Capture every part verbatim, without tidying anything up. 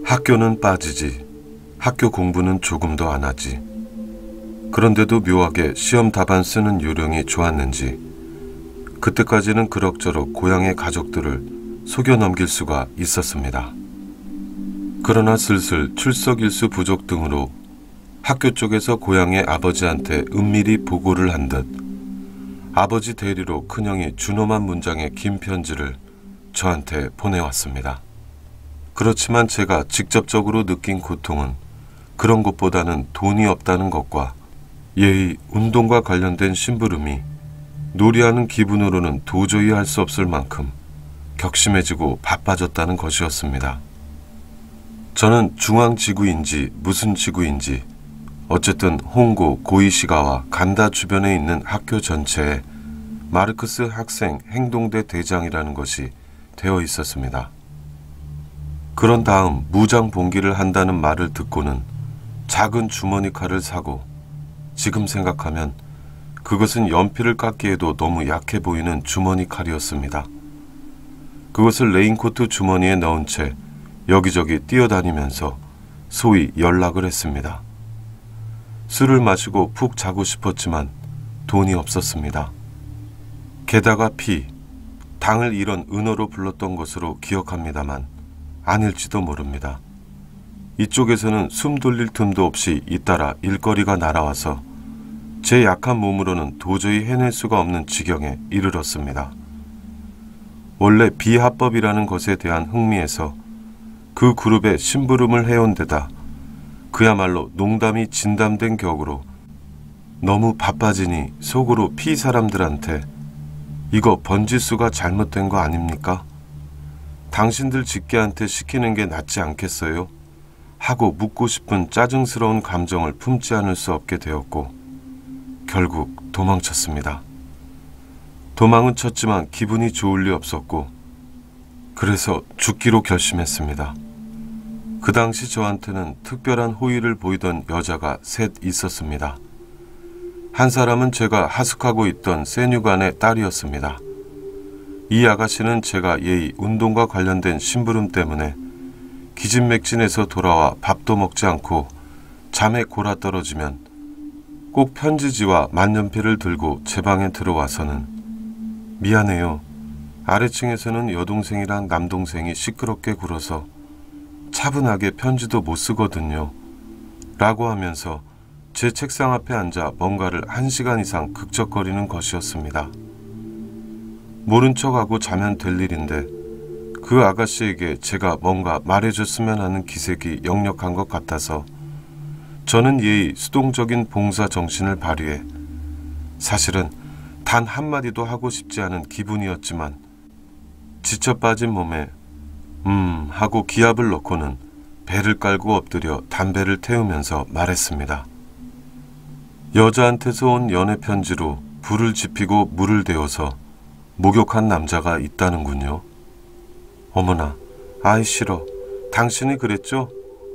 학교는 빠지지, 학교 공부는 조금도 안 하지. 그런데도 묘하게 시험 답안 쓰는 요령이 좋았는지 그때까지는 그럭저럭 고향의 가족들을 속여 넘길 수가 있었습니다. 그러나 슬슬 출석일수 부족 등으로 학교 쪽에서 고향의 아버지한테 은밀히 보고를 한 듯 아버지 대리로 큰형이 준엄한 문장의 긴 편지를 저한테 보내왔습니다. 그렇지만 제가 직접적으로 느낀 고통은 그런 것보다는 돈이 없다는 것과 예의, 운동과 관련된 심부름이 놀이하는 기분으로는 도저히 할 수 없을 만큼 격심해지고 바빠졌다는 것이었습니다. 저는 중앙지구인지 무슨 지구인지 어쨌든 홍고 고이시가와 간다 주변에 있는 학교 전체에 마르크스 학생 행동대 대장이라는 것이 되어 있었습니다. 그런 다음 무장 봉기를 한다는 말을 듣고는 작은 주머니 칼을 사고 지금 생각하면 그것은 연필을 깎기에도 너무 약해 보이는 주머니 칼이었습니다. 그것을 레인코트 주머니에 넣은 채 여기저기 뛰어다니면서 소위 연락을 했습니다. 술을 마시고 푹 자고 싶었지만 돈이 없었습니다. 게다가 피, 당을 이런 은어로 불렀던 것으로 기억합니다만 아닐지도 모릅니다. 이쪽에서는 숨 돌릴 틈도 없이 잇따라 일거리가 날아와서 제 약한 몸으로는 도저히 해낼 수가 없는 지경에 이르렀습니다. 원래 비합법이라는 것에 대한 흥미에서 그 그룹에 심부름을 해온 데다 그야말로 농담이 진담된 격으로 너무 바빠지니 속으로 피 사람들한테 이거 번지수가 잘못된 거 아닙니까? 당신들 직계한테 시키는 게 낫지 않겠어요? 하고 묻고 싶은 짜증스러운 감정을 품지 않을 수 없게 되었고 결국 도망쳤습니다. 도망은 쳤지만 기분이 좋을 리 없었고 그래서 죽기로 결심했습니다. 그 당시 저한테는 특별한 호의를 보이던 여자가 셋 있었습니다. 한 사람은 제가 하숙하고 있던 세뉴간의 딸이었습니다. 이 아가씨는 제가 예의, 운동과 관련된 심부름 때문에 기진맥진해서 돌아와 밥도 먹지 않고 잠에 골아떨어지면 꼭 편지지와 만년필을 들고 제 방에 들어와서는 미안해요. 아래층에서는 여동생이랑 남동생이 시끄럽게 굴어서 차분하게 편지도 못 쓰거든요. 라고 하면서 제 책상 앞에 앉아 뭔가를 한 시간 이상 극적거리는 것이었습니다. 모른 척하고 자면 될 일인데 그 아가씨에게 제가 뭔가 말해줬으면 하는 기색이 역력한 것 같아서 저는 예의 수동적인 봉사 정신을 발휘해 사실은 단 한마디도 하고 싶지 않은 기분이었지만 지쳐 빠진 몸에 음 하고 기합을 넣고는 배를 깔고 엎드려 담배를 태우면서 말했습니다. 여자한테서 온 연애 편지로 불을 지피고 물을 데워서 목욕한 남자가 있다는군요. 어머나, 아이 싫어. 당신이 그랬죠?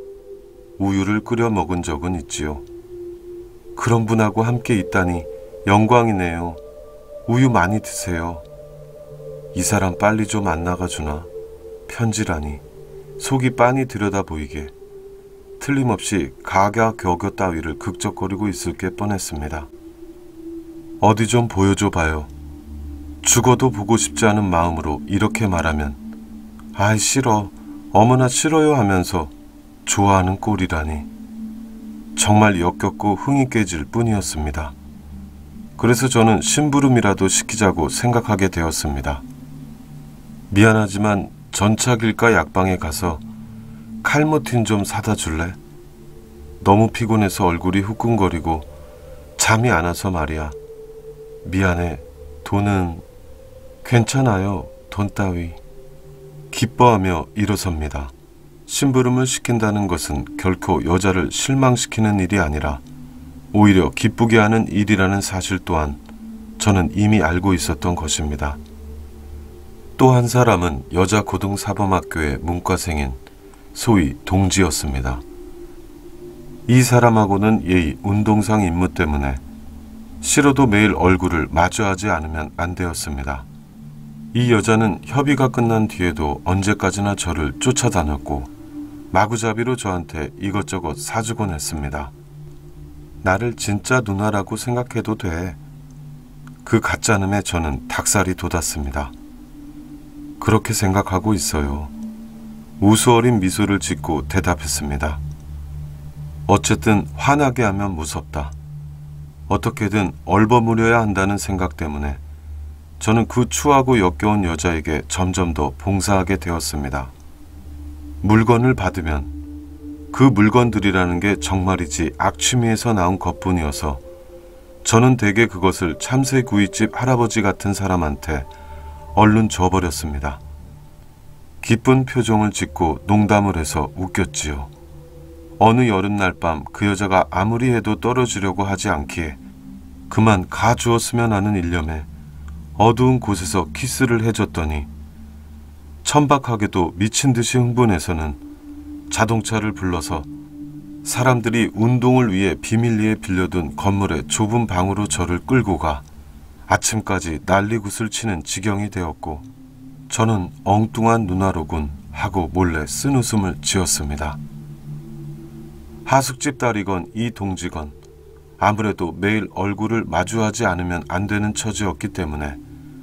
우유를 끓여 먹은 적은 있지요. 그런 분하고 함께 있다니 영광이네요. 우유 많이 드세요. 이 사람 빨리 좀 안 나가주나. 편지라니. 속이 빤히 들여다 보이게. 틀림없이 가갸격여 따위를 극적거리고 있을 게 뻔했습니다. 어디 좀 보여줘 봐요. 죽어도 보고 싶지 않은 마음으로 이렇게 말하면 아이 싫어, 어머나 싫어요 하면서 좋아하는 꼴이라니. 정말 역겹고 흥이 깨질 뿐이었습니다. 그래서 저는 심부름이라도 시키자고 생각하게 되었습니다. 미안하지만 전차길가 약방에 가서 칼모틴 좀 사다 줄래? 너무 피곤해서 얼굴이 후끈거리고 잠이 안 와서 말이야. 미안해. 돈은 괜찮아요. 돈 따위. 기뻐하며 일어섭니다. 심부름을 시킨다는 것은 결코 여자를 실망시키는 일이 아니라 오히려 기쁘게 하는 일이라는 사실 또한 저는 이미 알고 있었던 것입니다. 또 한 사람은 여자 고등사범학교의 문과생인 소위 동지였습니다. 이 사람하고는 예의, 운동상 임무 때문에 싫어도 매일 얼굴을 마주하지 않으면 안 되었습니다. 이 여자는 협의가 끝난 뒤에도 언제까지나 저를 쫓아다녔고 마구잡이로 저한테 이것저것 사주곤 했습니다. 나를 진짜 누나라고 생각해도 돼. 그 가짜놈에 저는 닭살이 돋았습니다. 그렇게 생각하고 있어요. 우스어린 미소를 짓고 대답했습니다. 어쨌든 화나게 하면 무섭다. 어떻게든 얼버무려야 한다는 생각 때문에 저는 그 추하고 역겨운 여자에게 점점 더 봉사하게 되었습니다. 물건을 받으면 그 물건들이라는 게 정말이지 악취미에서 나온 것뿐이어서 저는 대개 그것을 참새구이집 할아버지 같은 사람한테 얼른 줘버렸습니다. 기쁜 표정을 짓고 농담을 해서 웃겼지요. 어느 여름날 밤 그 여자가 아무리 해도 떨어지려고 하지 않기에 그만 가주었으면 하는 일념에 어두운 곳에서 키스를 해줬더니 천박하게도 미친 듯이 흥분해서는 자동차를 불러서 사람들이 운동을 위해 비밀리에 빌려둔 건물의 좁은 방으로 저를 끌고 가 아침까지 난리굿을 치는 지경이 되었고 저는 엉뚱한 누나로군 하고 몰래 쓴웃음을 지었습니다. 하숙집 딸이건 이 동지건 아무래도 매일 얼굴을 마주하지 않으면 안 되는 처지였기 때문에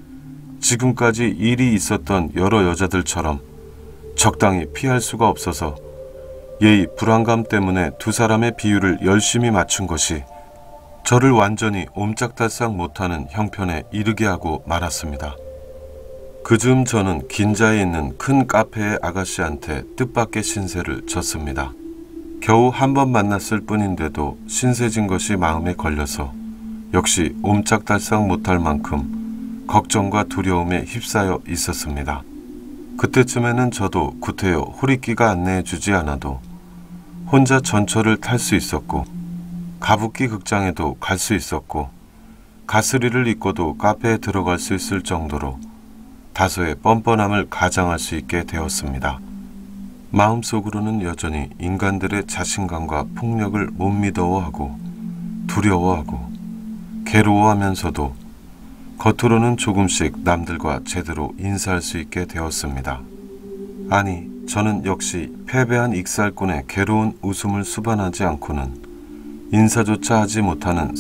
지금까지 일이 있었던 여러 여자들처럼 적당히 피할 수가 없어서 예의 불안감 때문에 두 사람의 비율을 열심히 맞춘 것이 저를 완전히 옴짝달싹 못하는 형편에 이르게 하고 말았습니다. 그즈음 저는 긴자에 있는 큰 카페의 아가씨한테 뜻밖의 신세를 졌습니다. 겨우 한 번 만났을 뿐인데도 신세진 것이 마음에 걸려서 역시 옴짝달싹 못할 만큼 걱정과 두려움에 휩싸여 있었습니다. 그때쯤에는 저도 구태여 호리끼가 안내해 주지 않아도 혼자 전철을 탈 수 있었고 가부키 극장에도 갈 수 있었고 가스리를 입고도 카페에 들어갈 수 있을 정도로 다소의 뻔뻔함을 가장할 수 있게 되었습니다. 마음속으로는 여전히 인간들의 자신감과 폭력을 못 믿어워하고 두려워하고 괴로워하면서도 겉으로는 조금씩 남들과 제대로 인사할 수 있게 되었습니다. 아니, 저는 역시 패배한 익살꾼의 괴로운 웃음을 수반하지 않고는 인사조차 하지 못하는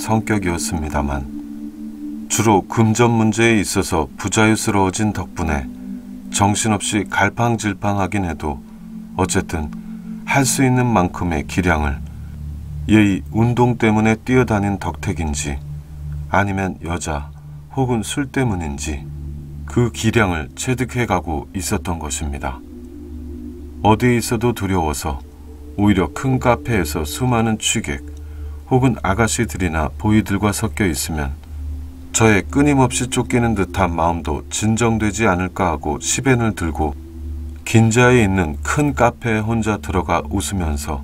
성격이었습니다만 주로 금전 문제에 있어서 부자유스러워진 덕분에 정신없이 갈팡질팡하긴 해도 어쨌든 할 수 있는 만큼의 기량을 예의 운동 때문에 뛰어다닌 덕택인지 아니면 여자 혹은 술 때문인지 그 기량을 체득해가고 있었던 것입니다. 어디에 있어도 두려워서 오히려 큰 카페에서 수많은 취객 혹은 아가씨들이나 보이들과 섞여 있으면 저의 끊임없이 쫓기는 듯한 마음도 진정되지 않을까 하고 시벤을 들고 긴자에 있는 큰 카페에 혼자 들어가 웃으면서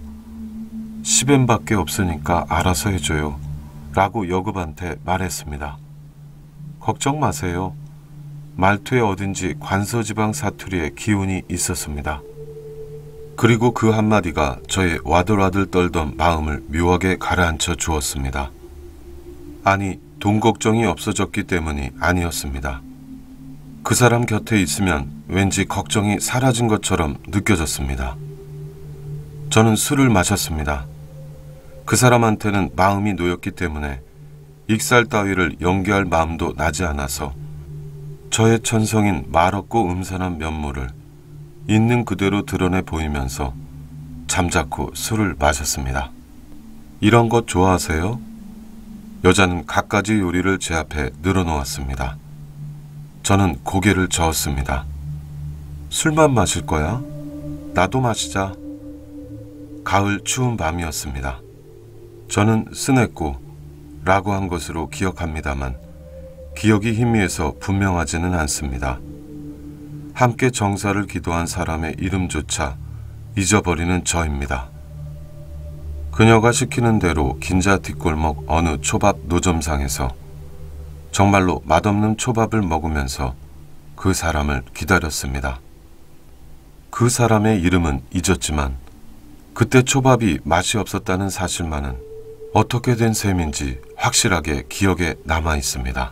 시벤밖에 없으니까 알아서 해줘요 라고 여급한테 말했습니다. 걱정 마세요. 말투에 어딘지 관서지방 사투리의 기운이 있었습니다. 그리고 그 한마디가 저의 와들와들 떨던 마음을 묘하게 가라앉혀 주었습니다. 아니, 돈 걱정이 없어졌기 때문이 아니었습니다. 그 사람 곁에 있으면 왠지 걱정이 사라진 것처럼 느껴졌습니다. 저는 술을 마셨습니다. 그 사람한테는 마음이 놓였기 때문에 익살 따위를 연기할 마음도 나지 않아서 저의 천성인 말없고 음산한 면모를 있는 그대로 드러내 보이면서 잠자코 술을 마셨습니다. 이런 것 좋아하세요? 여자는 갖가지 요리를 제 앞에 늘어놓았습니다. 저는 고개를 저었습니다. 술만 마실 거야? 나도 마시자. 가을 추운 밤이었습니다. 저는 쓰냈고 라고 한 것으로 기억합니다만 기억이 희미해서 분명하지는 않습니다. 함께 정사를 기도한 사람의 이름조차 잊어버리는 저입니다. 그녀가 시키는 대로 긴자 뒷골목 어느 초밥 노점상에서 정말로 맛없는 초밥을 먹으면서 그 사람을 기다렸습니다. 그 사람의 이름은 잊었지만 그때 초밥이 맛이 없었다는 사실만은 어떻게 된 셈인지 확실하게 기억에 남아 있습니다.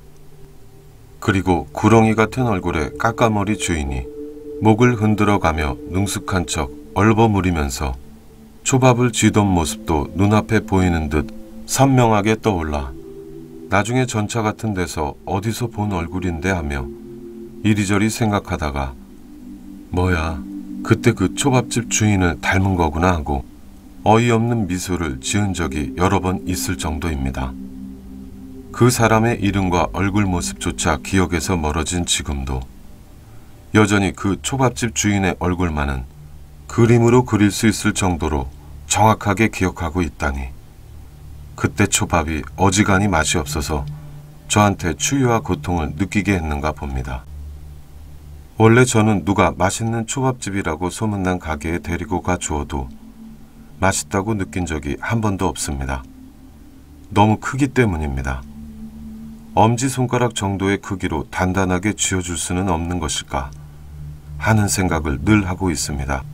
그리고 구렁이 같은 얼굴의 까까머리 주인이 목을 흔들어가며 능숙한 척 얼버무리면서 초밥을 쥐던 모습도 눈앞에 보이는 듯 선명하게 떠올라 나중에 전차 같은 데서 어디서 본 얼굴인데 하며 이리저리 생각하다가 뭐야, 그때 그 초밥집 주인을 닮은 거구나 하고 어이없는 미소를 지은 적이 여러 번 있을 정도입니다. 그 사람의 이름과 얼굴 모습조차 기억에서 멀어진 지금도 여전히 그 초밥집 주인의 얼굴만은 그림으로 그릴 수 있을 정도로 정확하게 기억하고 있다니 그때 초밥이 어지간히 맛이 없어서 저한테 추위와 고통을 느끼게 했는가 봅니다. 원래 저는 누가 맛있는 초밥집이라고 소문난 가게에 데리고 가 주어도 맛있다고 느낀 적이 한 번도 없습니다. 너무 크기 때문입니다. 엄지손가락 정도의 크기로 단단하게 쥐어줄 수는 없는 것일까 하는 생각을 늘 하고 있습니다.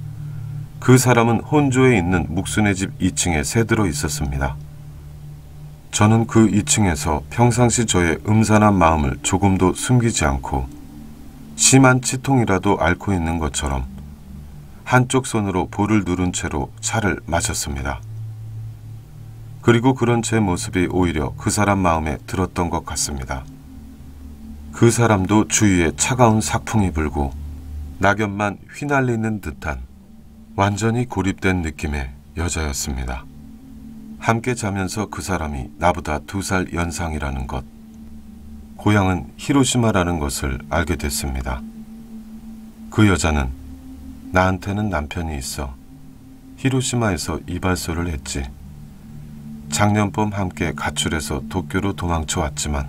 그 사람은 혼조에 있는 묵순의 집 이 층에 새들어 있었습니다. 저는 그 이 층에서 평상시 저의 음산한 마음을 조금도 숨기지 않고 심한 치통이라도 앓고 있는 것처럼 한쪽 손으로 볼을 누른 채로 차를 마셨습니다. 그리고 그런 제 모습이 오히려 그 사람 마음에 들었던 것 같습니다. 그 사람도 주위에 차가운 삭풍이 불고 낙엽만 휘날리는 듯한 완전히 고립된 느낌의 여자였습니다. 함께 자면서 그 사람이 나보다 두 살 연상이라는 것, 고향은 히로시마라는 것을 알게 됐습니다. 그 여자는 나한테는 남편이 있어 히로시마에서 이발소를 했지. 작년 봄 함께 가출해서 도쿄로 도망쳐 왔지만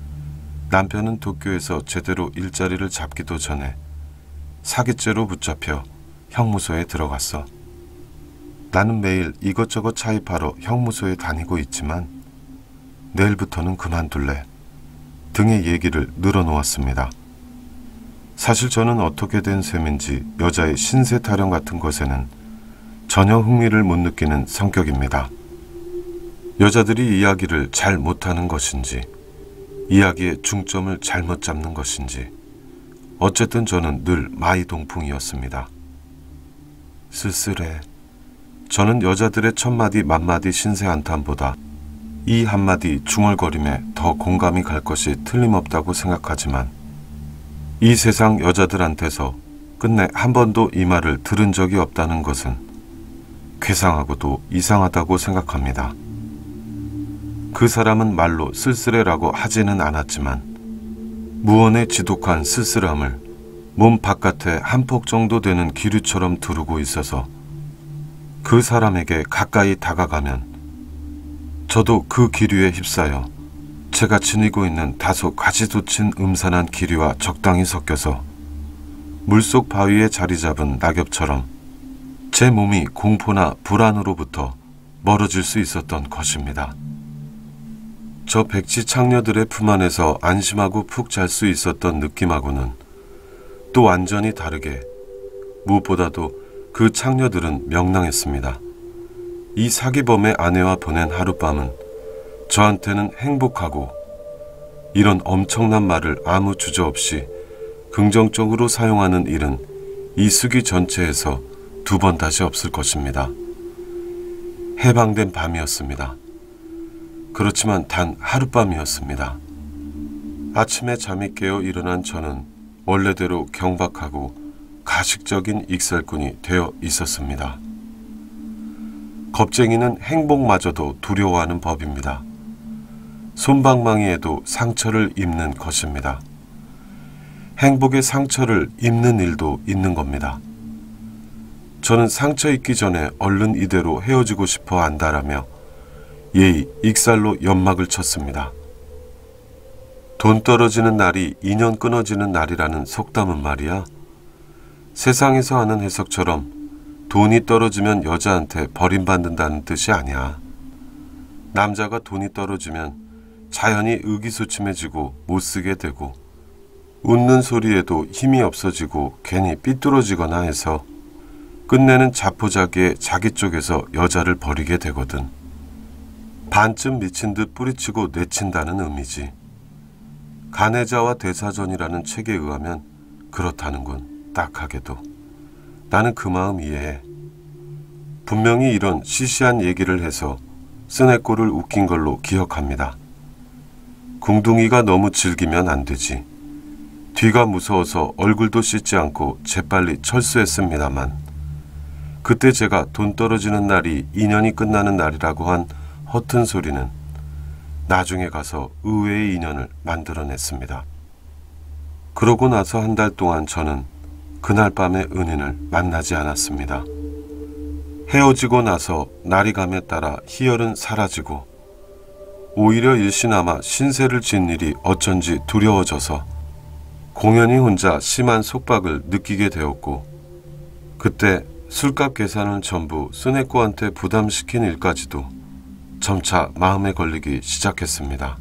남편은 도쿄에서 제대로 일자리를 잡기도 전에 사기죄로 붙잡혀 형무소에 들어갔어. 나는 매일 이것저것 차입하러 형무소에 다니고 있지만 내일부터는 그만둘래 등의 얘기를 늘어놓았습니다. 사실 저는 어떻게 된 셈인지 여자의 신세 타령 같은 것에는 전혀 흥미를 못 느끼는 성격입니다. 여자들이 이야기를 잘 못하는 것인지 이야기의 중점을 잘못 잡는 것인지 어쨌든 저는 늘 마이동풍이었습니다. 쓸쓸해. 저는 여자들의 첫마디 만마디 신세 한탄보다 이 한마디 중얼거림에 더 공감이 갈 것이 틀림없다고 생각하지만 이 세상 여자들한테서 끝내 한 번도 이 말을 들은 적이 없다는 것은 괴상하고도 이상하다고 생각합니다. 그 사람은 말로 쓸쓸해라고 하지는 않았지만 무언의 지독한 쓸쓸함을 몸 바깥에 한 폭 정도 되는 기류처럼 두르고 있어서 그 사람에게 가까이 다가가면 저도 그 기류에 휩싸여 제가 지니고 있는 다소 가지도친 음산한 기류와 적당히 섞여서 물속 바위에 자리 잡은 낙엽처럼 제 몸이 공포나 불안으로부터 멀어질 수 있었던 것입니다. 저 백지 창녀들의 품 안에서 안심하고 푹 잘 수 있었던 느낌하고는 또 완전히 다르게 무엇보다도 그 창녀들은 명랑했습니다. 이 사기범의 아내와 보낸 하룻밤은 저한테는 행복하고 이런 엄청난 말을 아무 주저없이 긍정적으로 사용하는 일은 이 수기 전체에서 두 번 다시 없을 것입니다. 해방된 밤이었습니다. 그렇지만 단 하룻밤이었습니다. 아침에 잠이 깨어 일어난 저는 원래대로 경박하고 가식적인 익살꾼이 되어 있었습니다. 겁쟁이는 행복마저도 두려워하는 법입니다. 솜방망이에도 상처를 입는 것입니다. 행복의 상처를 입는 일도 있는 겁니다. 저는 상처 입기 전에 얼른 이대로 헤어지고 싶어 안다라며 예의 익살로 연막을 쳤습니다. 돈 떨어지는 날이 인연 끊어지는 날이라는 속담은 말이야. 세상에서 하는 해석처럼 돈이 떨어지면 여자한테 버림받는다는 뜻이 아니야. 남자가 돈이 떨어지면 자연히 의기소침해지고 못쓰게 되고 웃는 소리에도 힘이 없어지고 괜히 삐뚤어지거나 해서 끝내는 자포자기에 자기 쪽에서 여자를 버리게 되거든. 반쯤 미친 듯 뿌리치고 내친다는 의미지. 가해자와 대사전이라는 책에 의하면 그렇다는군. 딱하게도. 나는 그 마음 이해해. 분명히 이런 시시한 얘기를 해서 스네코를 웃긴 걸로 기억합니다. 궁둥이가 너무 질기면 안 되지. 뒤가 무서워서 얼굴도 씻지 않고 재빨리 철수했습니다만 그때 제가 돈 떨어지는 날이 이 년이 끝나는 날이라고 한 허튼 소리는 나중에 가서 의외의 인연을 만들어냈습니다. 그러고 나서 한 달 동안 저는 그날 밤의 은인을 만나지 않았습니다. 헤어지고 나서 날이 감에 따라 희열은 사라지고 오히려 일시나마 신세를 진 일이 어쩐지 두려워져서 공연히 혼자 심한 속박을 느끼게 되었고 그때 술값 계산을 전부 스네코한테 부담시킨 일까지도 점차 마음에 걸리기 시작했습니다.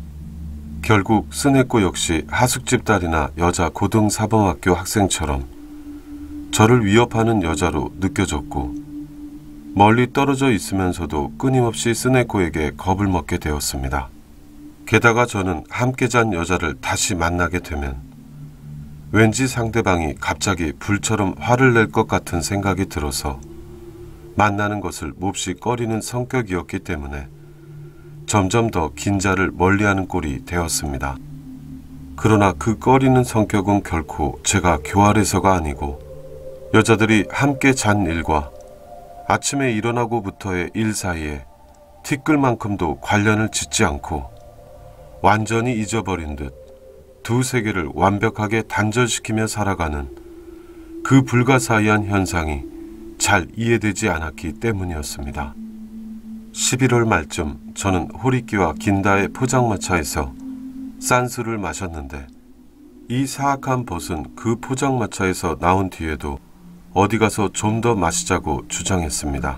결국 스네코 역시 하숙집 딸이나 여자 고등사범학교 학생처럼 저를 위협하는 여자로 느껴졌고 멀리 떨어져 있으면서도 끊임없이 스네코에게 겁을 먹게 되었습니다. 게다가 저는 함께 잔 여자를 다시 만나게 되면 왠지 상대방이 갑자기 불처럼 화를 낼 것 같은 생각이 들어서 만나는 것을 몹시 꺼리는 성격이었기 때문에 점점 더 긴자를 멀리하는 꼴이 되었습니다. 그러나 그 꺼리는 성격은 결코 제가 교활해서가 아니고 여자들이 함께 잔 일과 아침에 일어나고부터의 일 사이에 티끌만큼도 관련을 짓지 않고 완전히 잊어버린 듯 두 세계를 완벽하게 단절시키며 살아가는 그 불가사의한 현상이 잘 이해되지 않았기 때문이었습니다. 십일월 말쯤 저는 호리끼와 긴다의 포장마차에서 싼 술을 마셨는데 이 사악한 벗은 그 포장마차에서 나온 뒤에도 어디 가서 좀 더 마시자고 주장했습니다.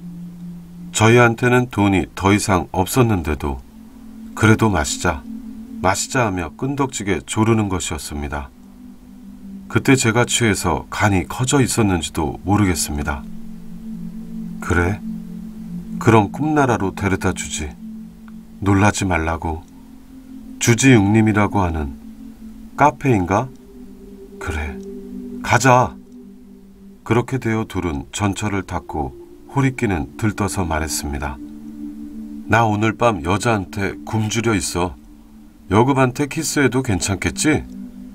저희한테는 돈이 더 이상 없었는데도 그래도 마시자, 마시자 하며 끈덕지게 조르는 것이었습니다. 그때 제가 취해서 간이 커져 있었는지도 모르겠습니다. 그래? 그럼 꿈나라로 데려다 주지. 놀라지 말라고. 주지육림이라고 하는 카페인가? 그래, 가자. 그렇게 되어 둘은 전철을 탔고 호리끼는 들떠서 말했습니다. 나 오늘 밤 여자한테 굶주려 있어. 여급한테 키스해도 괜찮겠지?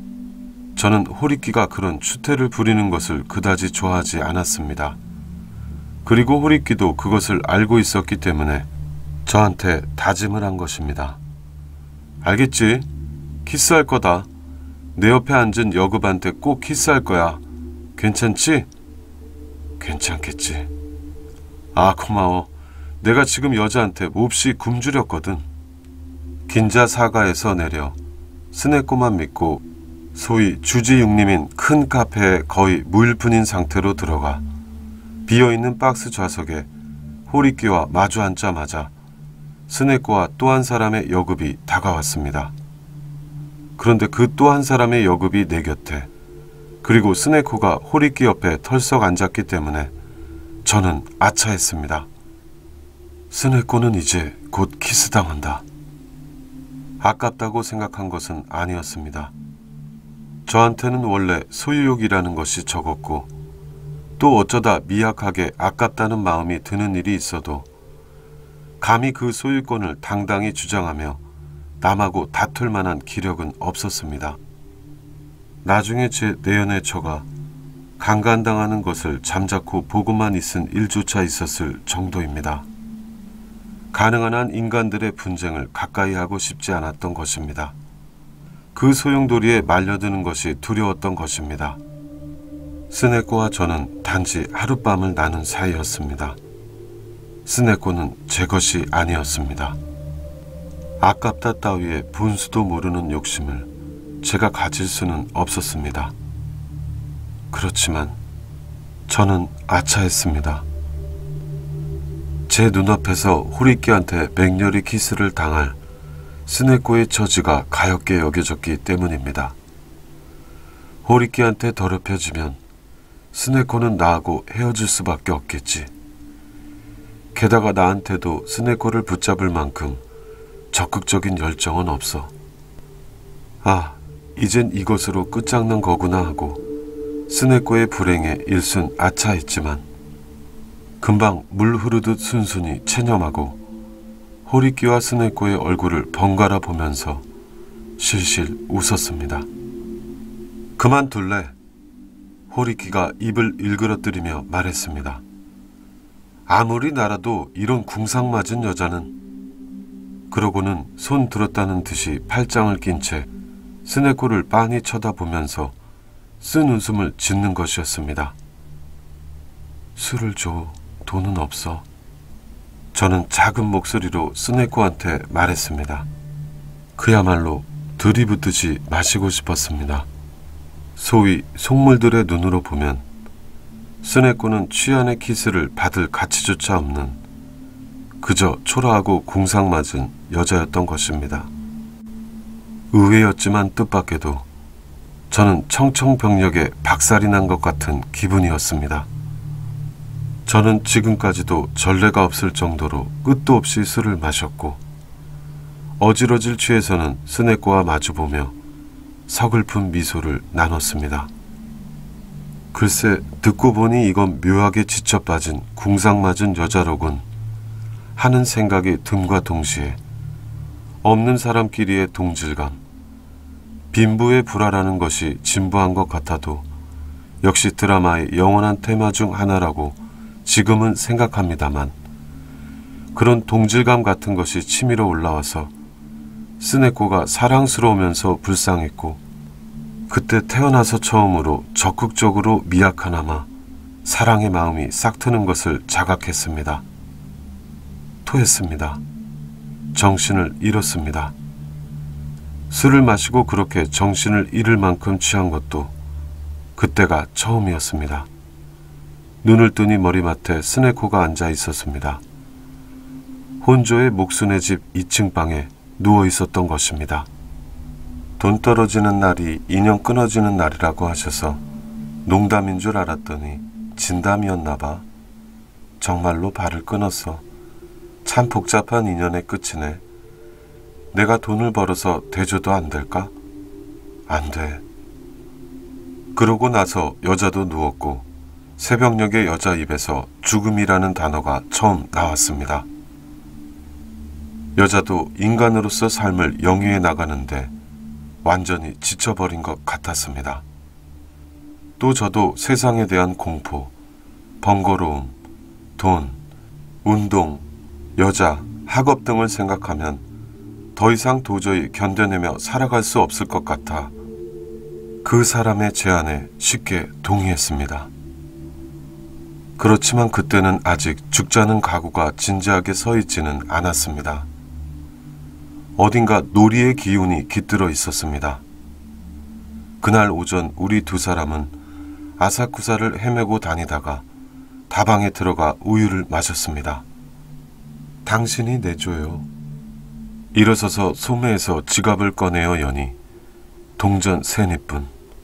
저는 호리끼가 그런 추태를 부리는 것을 그다지 좋아하지 않았습니다. 그리고 호리끼도 그것을 알고 있었기 때문에 저한테 다짐을 한 것입니다. 알겠지? 키스할 거다. 내 옆에 앉은 여급한테 꼭 키스할 거야. 괜찮지? 괜찮겠지. 아, 고마워. 내가 지금 여자한테 몹시 굶주렸거든. 긴자 사가에서 내려 스네코만 믿고 소위 주지육림인 큰 카페에 거의 무일푼인 상태로 들어가 비어있는 박스 좌석에 호리끼와 마주 앉자마자 스네코와 또 한 사람의 여급이 다가왔습니다. 그런데 그 또 한 사람의 여급이 내 곁에, 그리고 스네코가 호리끼 옆에 털썩 앉았기 때문에 저는 아차했습니다. 스네코는 이제 곧 키스당한다. 아깝다고 생각한 것은 아니었습니다. 저한테는 원래 소유욕이라는 것이 적었고 또 어쩌다 미약하게 아깝다는 마음이 드는 일이 있어도 감히 그 소유권을 당당히 주장하며 남하고 다툴 만한 기력은 없었습니다. 나중에 제 내연의 처가 강간당하는 것을 잠자코 보고만 있은 일조차 있었을 정도입니다. 가능한 한 인간들의 분쟁을 가까이 하고 싶지 않았던 것입니다. 그 소용돌이에 말려드는 것이 두려웠던 것입니다. 스네코와 저는 단지 하룻밤을 나눈 사이였습니다. 스네코는 제 것이 아니었습니다. 아깝다 따위의 분수도 모르는 욕심을 제가 가질 수는 없었습니다. 그렇지만 저는 아차했습니다. 제 눈앞에서 호리끼한테 맹렬히 키스를 당할 스네코의 처지가 가엾게 여겨졌기 때문입니다. 호리끼한테 더럽혀지면 스네코는 나하고 헤어질 수밖에 없겠지. 게다가 나한테도 스네코를 붙잡을 만큼 적극적인 열정은 없어. 아, 이젠 이것으로 끝장난 거구나 하고 스네코의 불행에 일순 아차했지만 금방 물 흐르듯 순순히 체념하고 호리끼와 스네코의 얼굴을 번갈아 보면서 실실 웃었습니다. 그만둘래? 호리끼가 입을 일그러뜨리며 말했습니다. 아무리 나라도 이런 궁상맞은 여자는. 그러고는 손 들었다는 듯이 팔짱을 낀 채 스네코를 빤히 쳐다보면서 쓴 웃음을 짓는 것이었습니다. 술을 줘. 돈은 없어. 저는 작은 목소리로 스네코한테 말했습니다. 그야말로 들이붓듯이 마시고 싶었습니다. 소위 속물들의 눈으로 보면 스네코는 취한의 키스를 받을 가치조차 없는 그저 초라하고 궁상맞은 여자였던 것입니다. 의외였지만 뜻밖에도 저는 청청병력에 박살이 난 것 같은 기분이었습니다. 저는 지금까지도 전례가 없을 정도로 끝도 없이 술을 마셨고 어지러질 취해서는 스네코와 마주보며 서글픈 미소를 나눴습니다. 글쎄 듣고 보니 이건 묘하게 지쳐빠진 궁상맞은 여자로군 하는 생각이 듦과 동시에 없는 사람끼리의 동질감, 빈부의 불화라는 것이 진부한 것 같아도 역시 드라마의 영원한 테마 중 하나라고 지금은 생각합니다만 그런 동질감 같은 것이 치밀어 올라와서 스네코가 사랑스러우면서 불쌍했고 그때 태어나서 처음으로 적극적으로 미약하나마 사랑의 마음이 싹 트는 것을 자각했습니다. 토했습니다. 정신을 잃었습니다. 술을 마시고 그렇게 정신을 잃을 만큼 취한 것도 그때가 처음이었습니다. 눈을 뜨니 머리맡에 스네코가 앉아 있었습니다. 혼조의 목순의 집 이 층 방에 누워 있었던 것입니다. 돈 떨어지는 날이 인연 끊어지는 날이라고 하셔서 농담인 줄 알았더니 진담이었나 봐. 정말로 발을 끊었어. 참 복잡한 인연의 끝이네. 내가 돈을 벌어서 대줘도 안 될까? 안 돼. 그러고 나서 여자도 누웠고 새벽녘의 여자 입에서 죽음이라는 단어가 처음 나왔습니다. 여자도 인간으로서 삶을 영위해 나가는데 완전히 지쳐버린 것 같았습니다. 또 저도 세상에 대한 공포, 번거로움, 돈, 운동, 여자, 학업 등을 생각하면 더 이상 도저히 견뎌내며 살아갈 수 없을 것 같아 그 사람의 제안에 쉽게 동의했습니다. 그렇지만 그때는 아직 죽자는 각오가 진지하게 서 있지는 않았습니다. 어딘가 놀이의 기운이 깃들어 있었습니다. 그날 오전 우리 두 사람은 아사쿠사를 헤매고 다니다가 다방에 들어가 우유를 마셨습니다. 당신이 내줘요. 일어서서 소매에서 지갑을 꺼내어 여니 동전 세니뿐.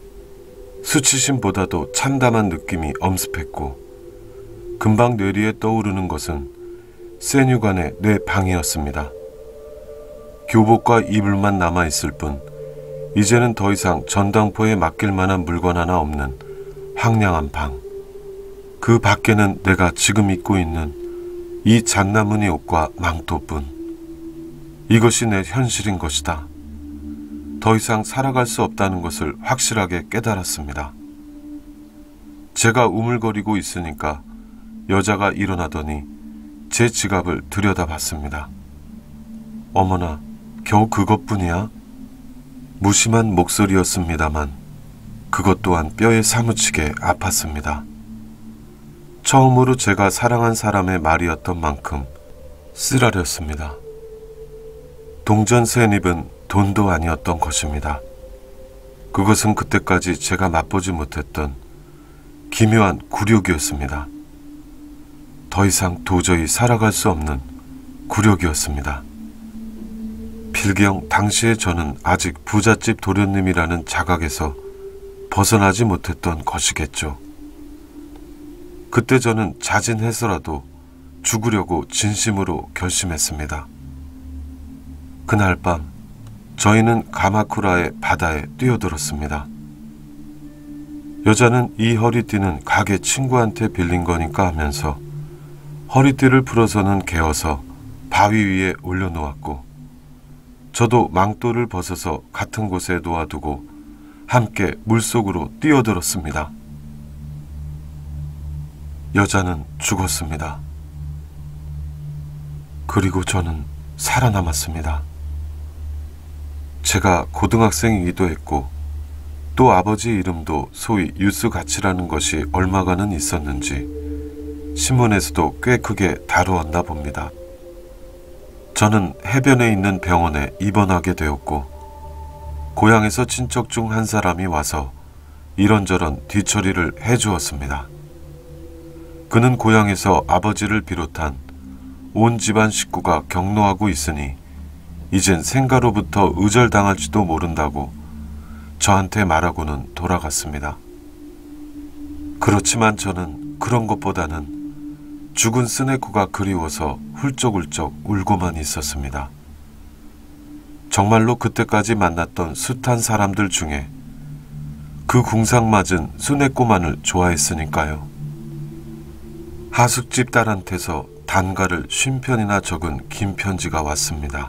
수치심보다도 참담한 느낌이 엄습했고 금방 뇌리에 떠오르는 것은 세뉴간의 내 방이었습니다. 교복과 이불만 남아있을 뿐 이제는 더 이상 전당포에 맡길 만한 물건 하나 없는 황량한 방. 그 밖에는 내가 지금 입고 있는 이 잣나무니 옷과 망토뿐. 이것이 내 현실인 것이다. 더 이상 살아갈 수 없다는 것을 확실하게 깨달았습니다. 제가 우물거리고 있으니까 여자가 일어나더니 제 지갑을 들여다봤습니다. 어머나, 겨우 그것뿐이야? 무심한 목소리였습니다만 그것 또한 뼈에 사무치게 아팠습니다. 처음으로 제가 사랑한 사람의 말이었던 만큼 쓰라렸습니다. 동전 세닙은 돈도 아니었던 것입니다. 그것은 그때까지 제가 맛보지 못했던 기묘한 굴욕이었습니다. 더 이상 도저히 살아갈 수 없는 굴욕이었습니다. 필경 당시에 저는 아직 부잣집 도련님이라는 자각에서 벗어나지 못했던 것이겠죠. 그때 저는 자진해서라도 죽으려고 진심으로 결심했습니다. 그날 밤 저희는 가마쿠라의 바다에 뛰어들었습니다. 여자는 이 허리띠는 가게 친구한테 빌린 거니까 하면서 허리띠를 풀어서는 개어서 바위 위에 올려놓았고 저도 망토를 벗어서 같은 곳에 놓아두고 함께 물속으로 뛰어들었습니다. 여자는 죽었습니다. 그리고 저는 살아남았습니다. 제가 고등학생이기도 했고 또 아버지 이름도 소위 유스가치라는 것이 얼마간은 있었는지 신문에서도 꽤 크게 다루었나 봅니다. 저는 해변에 있는 병원에 입원하게 되었고 고향에서 친척 중 한 사람이 와서 이런저런 뒤처리를 해주었습니다. 그는 고향에서 아버지를 비롯한 온 집안 식구가 격노하고 있으니 이젠 생가로부터 의절당할지도 모른다고 저한테 말하고는 돌아갔습니다. 그렇지만 저는 그런 것보다는 죽은 스네코가 그리워서 훌쩍훌쩍 울고만 있었습니다. 정말로 그때까지 만났던 숱한 사람들 중에 그 궁상 맞은 스네코만을 좋아했으니까요. 하숙집 딸한테서 단가를 쉰 편이나 적은 긴 편지가 왔습니다.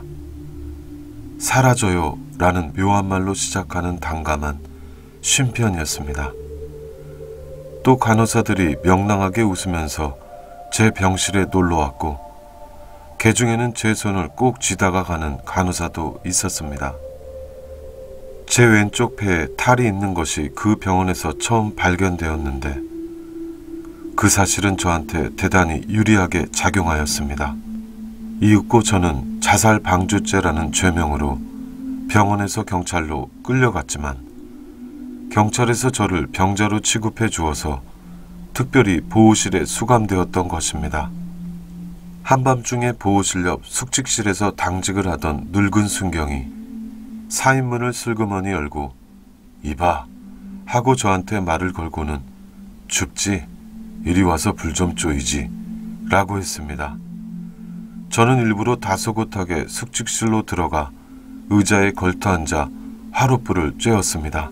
사라져요 라는 묘한 말로 시작하는 단가만 쉰 편이었습니다. 또 간호사들이 명랑하게 웃으면서 제 병실에 놀러왔고 개 중에는 제 손을 꼭 쥐다가 가는 간호사도 있었습니다. 제 왼쪽 폐에 탈이 있는 것이 그 병원에서 처음 발견되었는데 그 사실은 저한테 대단히 유리하게 작용하였습니다. 이윽고 저는 자살 방조죄라는 죄명으로 병원에서 경찰로 끌려갔지만 경찰에서 저를 병자로 취급해 주어서 특별히 보호실에 수감되었던 것입니다. 한밤중에 보호실 옆 숙직실에서 당직을 하던 늙은 순경이 사인문을 슬그머니 열고 이봐 하고 저한테 말을 걸고는 춥지? 이리 와서 불 좀 쪼이지 라고 했습니다. 저는 일부러 다소곳하게 숙직실로 들어가 의자에 걸터앉아 화롯불을 쬐었습니다.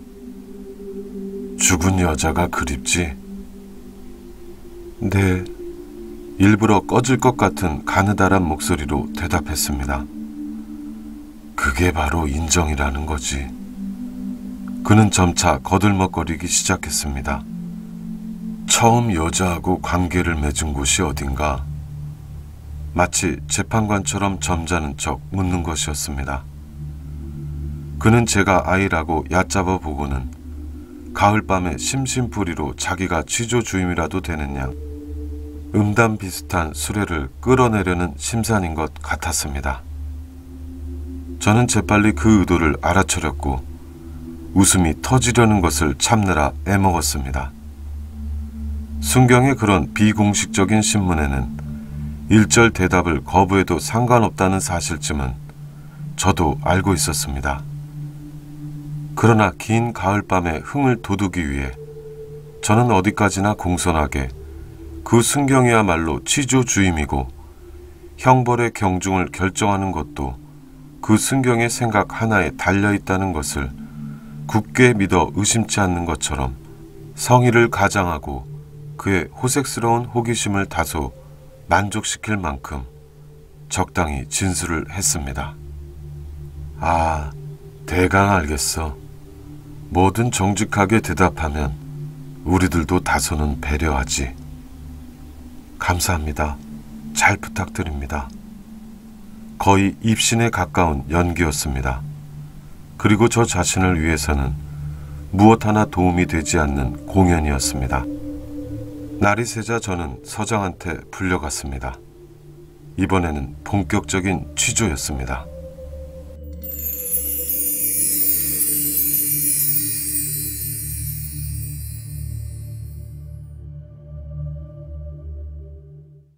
죽은 여자가 그립지? 네, 일부러 꺼질 것 같은 가느다란 목소리로 대답했습니다. 그게 바로 인정이라는 거지. 그는 점차 거들먹거리기 시작했습니다. 처음 여자하고 관계를 맺은 곳이 어딘가? 마치 재판관처럼 점잖은 척 묻는 것이었습니다. 그는 제가 아이라고 얕잡아 보고는 가을밤에 심심풀이로 자기가 취조주임이라도 되는 양 음담 비슷한 수레를 끌어내려는 심산인 것 같았습니다. 저는 재빨리 그 의도를 알아차렸고 웃음이 터지려는 것을 참느라 애먹었습니다. 순경의 그런 비공식적인 신문에는 일절 대답을 거부해도 상관없다는 사실쯤은 저도 알고 있었습니다. 그러나 긴 가을밤의 흥을 돋우기 위해 저는 어디까지나 공손하게 그 순경이야말로 취조주임이고 형벌의 경중을 결정하는 것도 그 순경의 생각 하나에 달려있다는 것을 굳게 믿어 의심치 않는 것처럼 성의를 가장하고 그의 호색스러운 호기심을 다소 만족시킬 만큼 적당히 진술을 했습니다. 아, 대강 알겠어. 뭐든 정직하게 대답하면 우리들도 다소는 배려하지. 감사합니다. 잘 부탁드립니다. 거의 입신에 가까운 연기였습니다. 그리고 저 자신을 위해서는 무엇 하나 도움이 되지 않는 공연이었습니다. 날이 새자 저는 서장한테 불려갔습니다. 이번에는 본격적인 취조였습니다.